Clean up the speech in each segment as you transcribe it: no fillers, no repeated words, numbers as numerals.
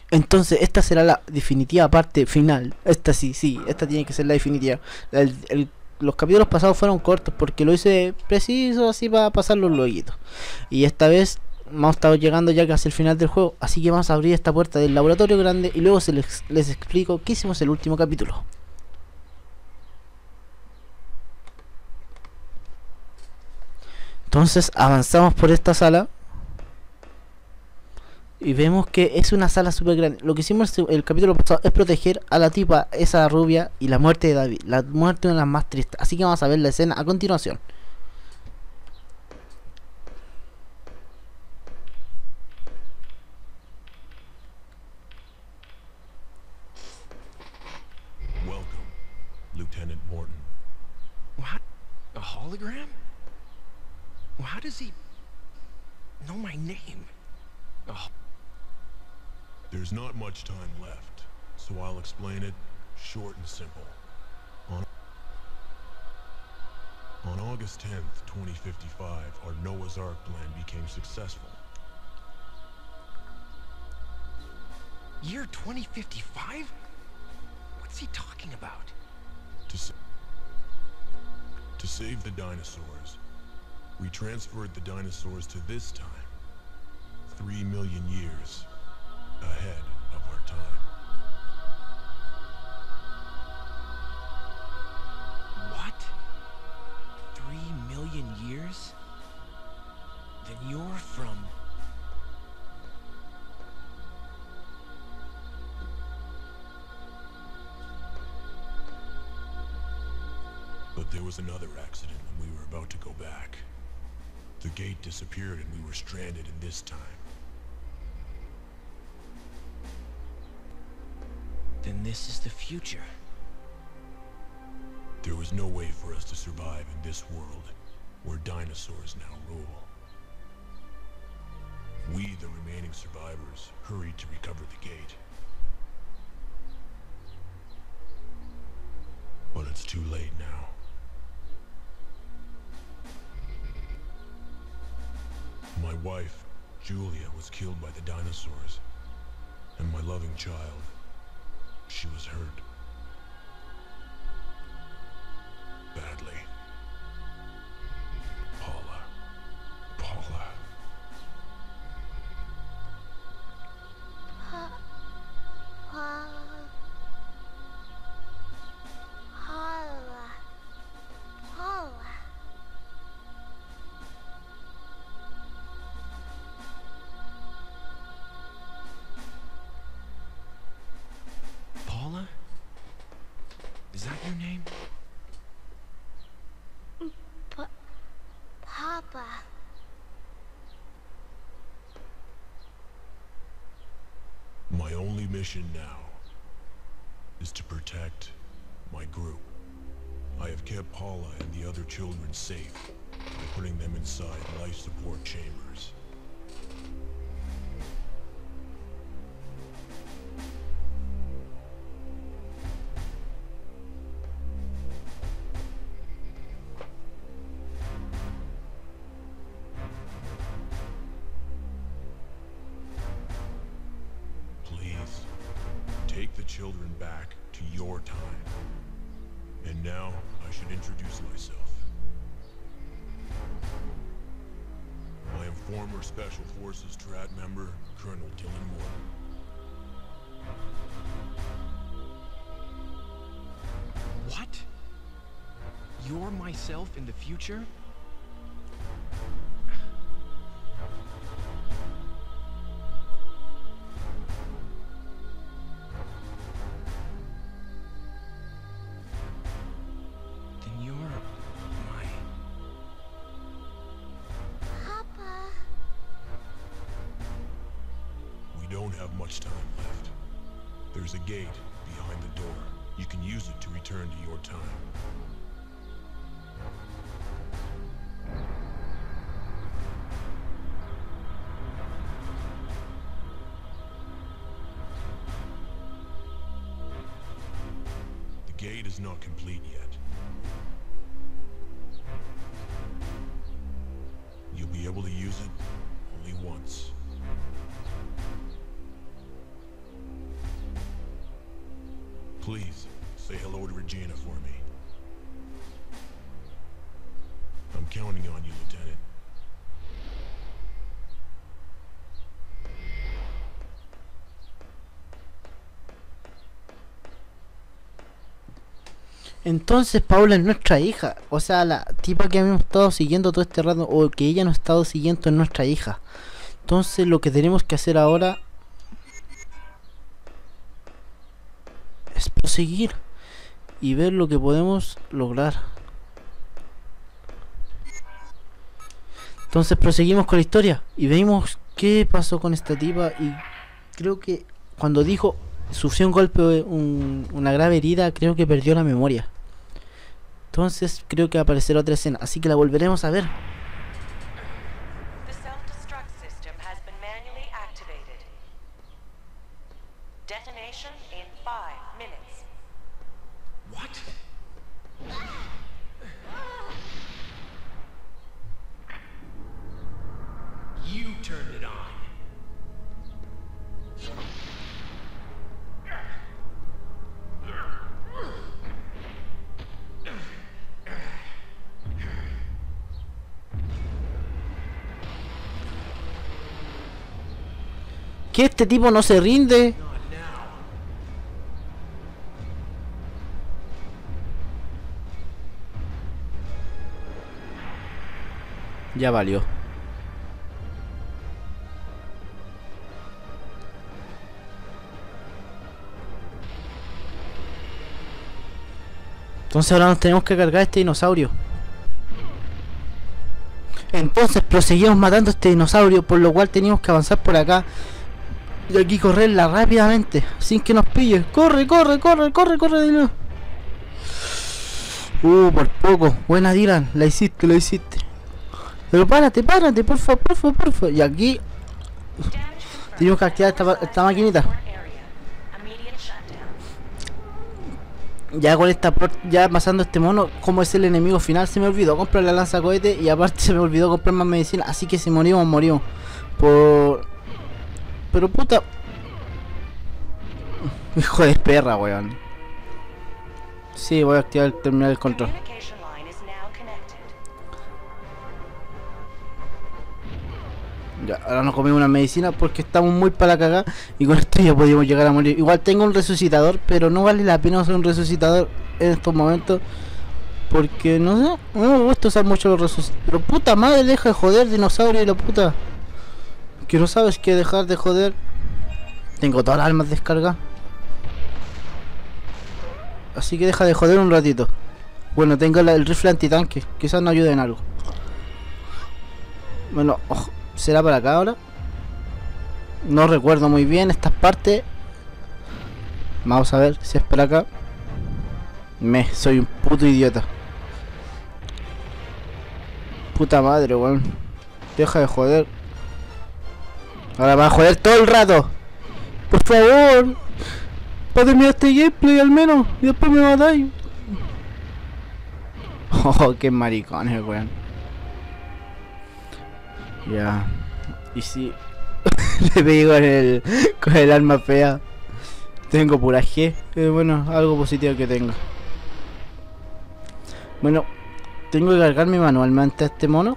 Entonces esta será la definitiva parte final. Esta sí, sí, esta tiene que ser la definitiva. Los capítulos pasados fueron cortos porque lo hice preciso así para pasar los loguitos. Y esta vez hemos estado llegando ya casi al final del juego, así que vamos a abrir esta puerta del laboratorio grande y luego les explico qué hicimos en el último capítulo. Entonces avanzamos por esta sala y vemos que es una sala súper grande. Lo que hicimos el capítulo pasado es proteger a la tipa, esa rubia, y la muerte de David. La muerte de una de las más tristes. Así que vamos a ver la escena a continuación. Welcome, Lieutenant Morton. What? A hologram? Well, how does he know my name? Oh. There's not much time left, so I'll explain it short and simple. On August 10th, 2055, our Noah's Ark plan became successful. Year 2055? What's he talking about? To save the dinosaurs, we transferred the dinosaurs to this time, 3 million years ahead of our time. What? 3 million years? Then you're from... But there was another accident when we were about to go back. The gate disappeared and we were stranded in this time. Then this is the future. There was no way for us to survive in this world, where dinosaurs now rule. We, the remaining survivors, hurried to recover the gate. But it's too late now. My wife, Julia, was killed by the dinosaurs, and my loving child, she was hurt. Badly. Paula. Paula. Paula? Is that your name? Papa. My only mission now is to protect my group. I have kept Paula and the other children safe by putting them inside life support chambers. Please, take the children back to your time. And now, I should introduce myself. I am former Special Forces Strat member, Colonel Dylan Morton. What? You're myself in the future? Then you're my... Papa. We don't have much time left. There's a gate behind the door. You can use it to return to your time. The gate is not complete yet. You'll be able to use it only once. Please, say hello to Regina for me. I'm counting on you, Lieutenant. Entonces Paula es nuestra hija. O sea, la tipa que habíamos estado siguiendo todo este rato, o que ella nos ha estado siguiendo, es nuestra hija. Entonces lo que tenemos que hacer ahora es proseguir y ver lo que podemos lograr. Entonces proseguimos con la historia y vemos qué pasó con esta tipa. Y creo que cuando dijo sufrió un golpe, una grave herida, creo que perdió la memoria. Entonces creo que va a aparecer otra escena, así que la volveremos a ver. The self-destruct system has been manually activated. Detonation in 5 minutes. What? You turned it on. Que este tipo no se rinde. Not now. Ya valió. Entonces ahora nos tenemos que cargar a este dinosaurio. Entonces proseguimos matando a este dinosaurio, por lo cual teníamos que avanzar por acá. Y aquí correrla rápidamente, sin que nos pille. Corre, corre, corre, corre, corre, Dylan. Por poco. Buena, Dylan, la hiciste, la hiciste. Pero párate, párate, porfa, porfa, porfa. Y aquí tenemos que activar esta maquinita. Ya con esta, ya pasando este mono, como es el enemigo final, se me olvidó comprar la lanzacohete y aparte se me olvidó comprar más medicina, así que si morimos, morimos. Pero puta. Hijo de perra, weón. Sí, voy a activar el terminal del control. Ya, ahora nos comimos una medicina porque estamos muy para la cagada y con esto ya podíamos llegar a morir. Igual tengo un resucitador, pero no vale la pena usar un resucitador en estos momentos porque no sé, no me gusta usar mucho los resucitadores. Pero puta madre, deja de joder, dinosaurio y la puta. Que no sabes que dejar de joder. Tengo todas las armas descargadas, así que deja de joder un ratito. Bueno, tengo el rifle antitanque, quizás no ayude en algo. Bueno, ojo. ¿Será para acá ahora? No recuerdo muy bien estas partes. Vamos a ver si es para acá. Soy un puto idiota. Puta madre, weón. Deja de joder. Ahora va a joder todo el rato. Por favor. Para terminar este gameplay al menos. Y después me matáis. Oh, qué maricones, weón. Ya. Y si le pegué con el arma fea. Tengo pura G. Bueno, algo positivo que tengo. Bueno, tengo que cargarme manualmente a este mono.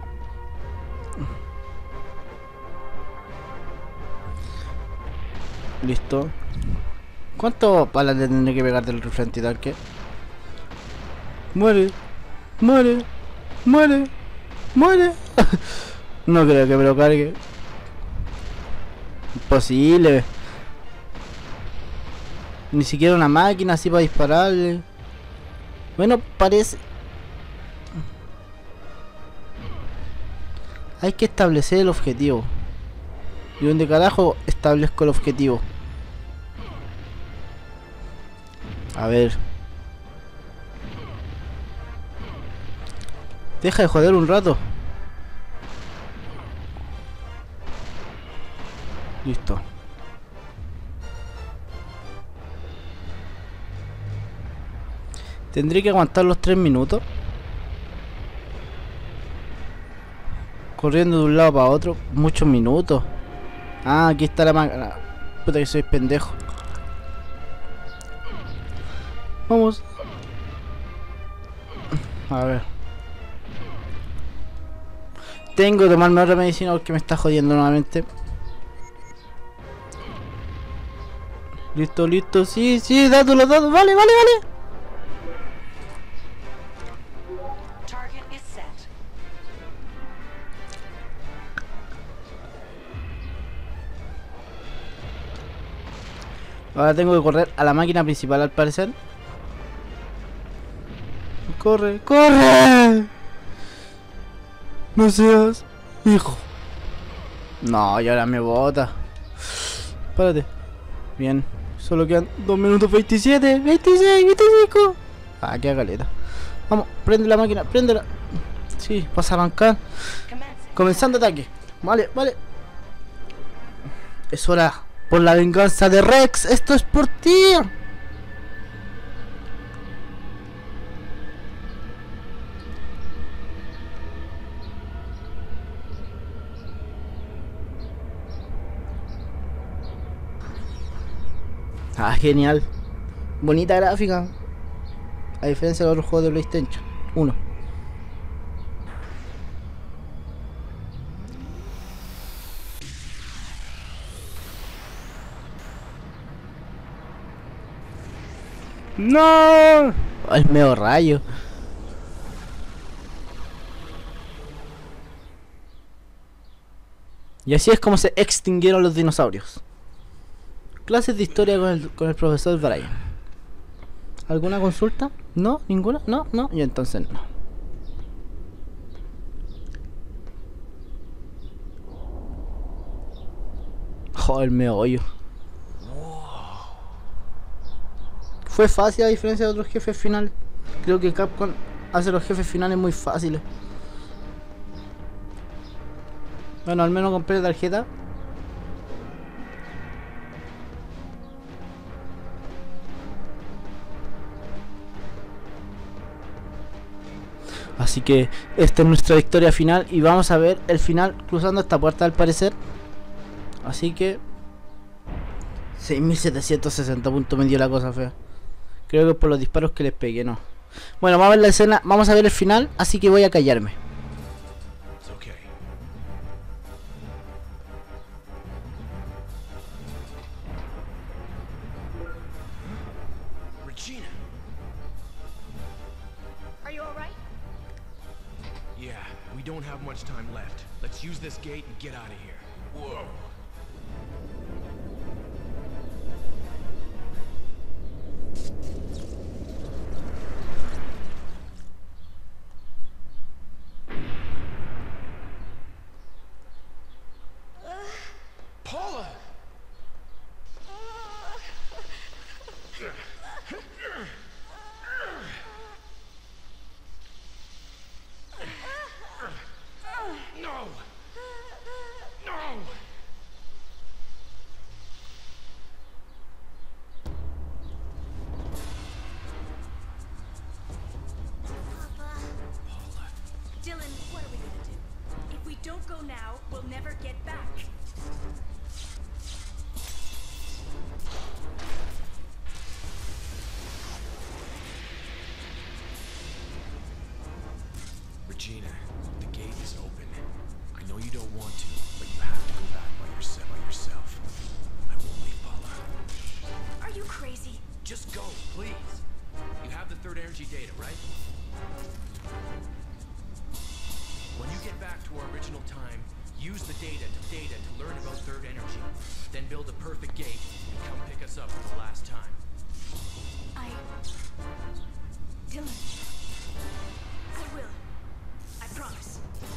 Listo. ¿Cuánto balas le tendré que pegar del rifle antitanque? Muere. Muere. Muere. Muere. No creo que me lo cargue. Imposible. Ni siquiera una máquina así para dispararle. Bueno, parece. Hay que establecer el objetivo. ¿Y dónde carajo establezco el objetivo? A ver. Deja de joder un rato. Listo. Tendré que aguantar los 3 minutos. Corriendo de un lado para otro. Muchos minutos. Ah, aquí está la máquina. Puta que soy pendejo. Vamos. A ver. Tengo que tomarme otra medicina porque me está jodiendo nuevamente. Listo, listo. Sí, sí, dátulo, dátulo. Vale, vale, vale. Target is set. Ahora tengo que correr a la máquina principal al parecer. Corre, corre. No seas hijo. No, y ahora me bota. Espérate. Bien. Solo quedan 2 minutos 27, 26, 25. Ah, qué galeta. Vamos, prende la máquina, préndela. Sí, vas a arrancar. Commencing. Comenzando ataque. Vale, vale. Es hora. Por la venganza de Rex. Esto es por ti. Ah, genial. Bonita gráfica. A diferencia de otros juegos de PlayStation 1. ¡No! El medio rayo. Y así es como se extinguieron los dinosaurios. Clases de historia con el profesor Brian. ¿Alguna consulta? ¿No? ¿Ninguna? ¿No? ¿No? Y entonces no. Joder, me hoyo. Fue fácil a diferencia de otros jefes finales. Creo que Capcom hace los jefes finales muy fáciles. Bueno, al menos compré la tarjeta. Así que esta es nuestra victoria final y vamos a ver el final cruzando esta puerta al parecer. Así que 6760 puntos me dio la cosa fea. Creo que es por los disparos que les pegué, no. Bueno, vamos a ver la escena, vamos a ver el final, así que voy a callarme. It's okay. Regina. Are you alright? Yeah, we don't have much time left. Let's use this gate and get out of here. Whoa. Paula! No! No! Dylan, what are we gonna do? If we don't go now, we'll never get back. Regina, the gate is open. I know you don't want to, but you have to go back by yourself. I won't leave Paula. Are you crazy? Just go, please. You have the third energy data, right? When you get back to our original time, use the data to learn about third energy. Then build a perfect gate and come pick us up for the last time. Dylan. I will. I promise.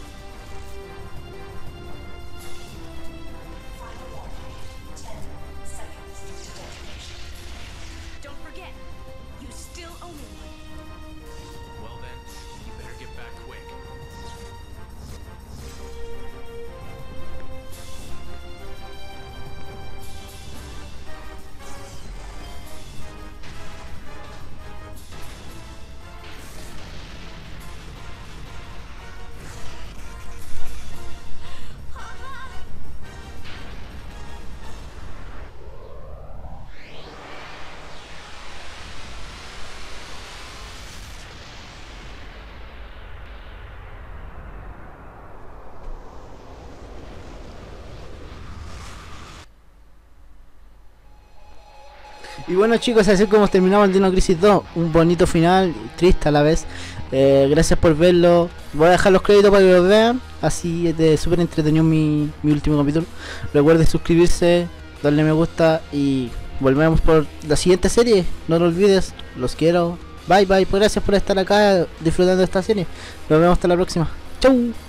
Final warning. 10 seconds to detonation. Don't forget, you still owe me one. Well then, you better get back quick. Y bueno chicos, así como terminamos el Dino Crisis 2, un bonito final, triste a la vez. Gracias por verlo. Voy a dejar los créditos para que los vean. Así es de súper entretenido mi último capítulo. Recuerden suscribirse, darle me gusta y volvemos por la siguiente serie. No lo olvides, los quiero. Bye bye, pues gracias por estar acá disfrutando de esta serie. Nos vemos hasta la próxima. Chau.